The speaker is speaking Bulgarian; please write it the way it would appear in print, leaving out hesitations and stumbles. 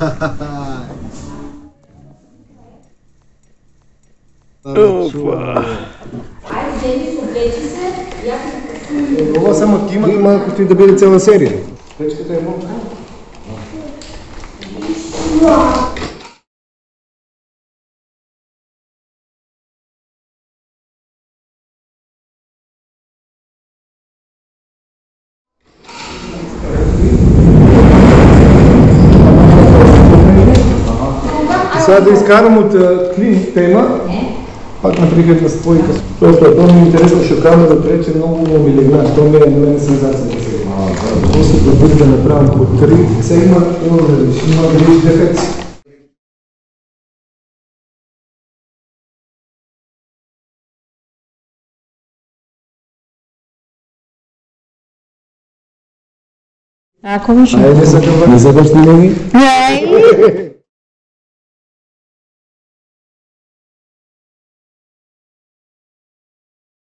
Опа! Това само кима и малко ще да бъде цяла серия. Печката е малко. Сега да изкарам от клин тема, пак например на спойка. Просто това ми е интересно, ще камера прече много ми легна, то ми е на сензация да се. После да бъде да направим по 3, сега има гриш дефект. Ako može? Ajde sad, ne zadršti li mi? Ne.